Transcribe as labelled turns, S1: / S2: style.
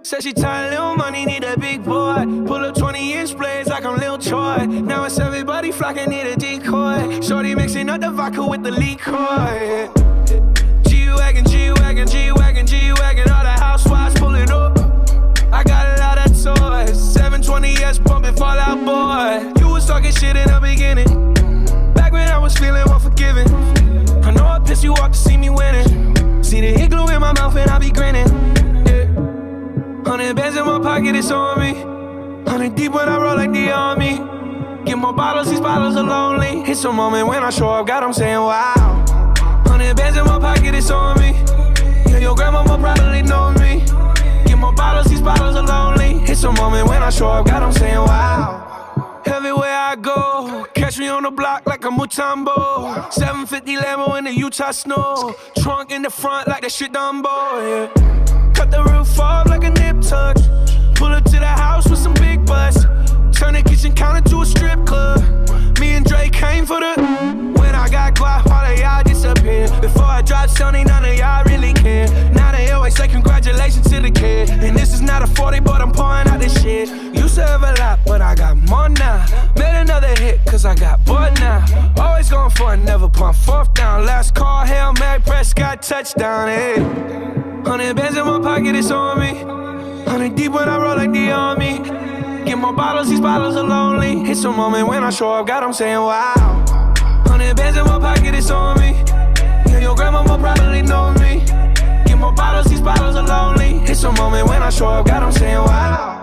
S1: Said she tired, little money, need a big boy. Pull up 20-inch blades like I'm Lil Troy. Now it's everybody flockin', need a decoy. Shorty mixing up the vodka with the LaCroix. G-Wagen, G-Wagen, G-Wagen, G-Wagen. All the housewives pullin' up. I got a lot of toys. 720S bumpin', fall out boy. You was talking shit in the beginning. Back when I was feeling more forgivin. I know I pissed you off to see me winning. See the igloo in my mouth and I be grinning. 100 bands in my pocket, it's on me. 100 deep when I roll like the army. Get more bottles, these bottles are lonely. It's a moment when I show up, God, I'm saying wow. 100 bands in my pocket, it's on me. Yeah, your grandma will probably know me. Get more bottles, these bottles are lonely. It's a moment when I show up, God, I'm saying wow. Everywhere I go, catch me on the block like a Mutombo. 750 Lambo in the Utah snow. Trunk in the front like that shit Dumbo, yeah. Cut the roof off like a nip tuck. Pull up to the house with some big butts. Turn the kitchen counter to a strip club. Me and Drake came for the. When I got guap, all of y'all disappeared. Before I dropped Sony, none of y'all really care. Now they always say congratulations to the kid. And this is not a 40, but I'm pouring out this shit. Used to have a lot, but I got more now. Made another hit, cause I got bored now. Always going for it, never pump fourth down. Last call, Hail Mary, Prescott, touchdown, hey. 100 bands in my pocket, it's on me. 100 deep when I roll like the army. Get more bottles, these bottles are lonely. It's a moment when I show up, God, I'm saying wow. 100 bands in my pocket, it's on me. Yeah, your grandma will probably know me. Get more bottles, these bottles are lonely. It's a moment when I show up, God, I'm saying wow.